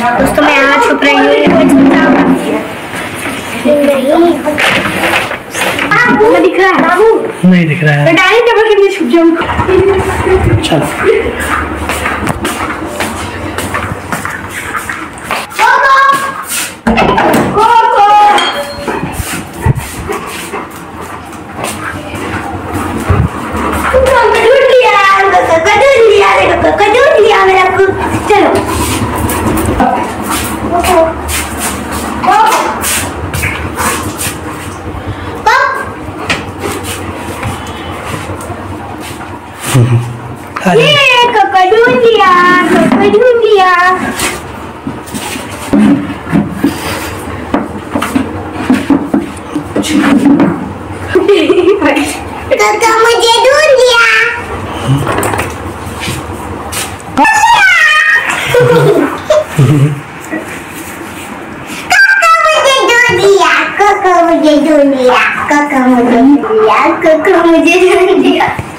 दोस्तों मैं यहाँ छुप रही हूँ। दिख रहा है बाबू? नहीं दिख रहा है। मैं डाइनिंग टेबल के नीचे छुप जाऊँ। चलो काका मुझे ढूंढ लिया। काका मुझे ढूंढ लिया।